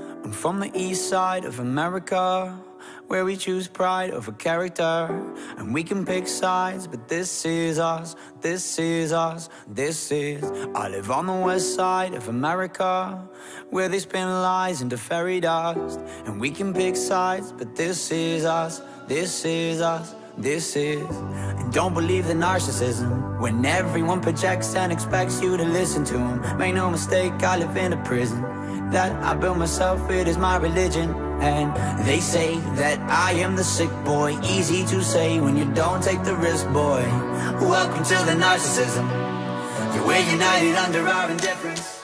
I'm from the east side of America, where we choose pride over character. And we can pick sides, but this is us, this is us, this is. I live on the west side of America, where they spin lies into fairy dust. And we can pick sides, but this is us, this is us, this is. And don't believe the narcissism, when everyone projects and expects you to listen to them. Make no mistake, I live in a prison that I built myself, it is my religion. And they say that I am the sick boy, easy to say when you don't take the risk, boy. Welcome to the narcissism, yeah, we're united under our indifference.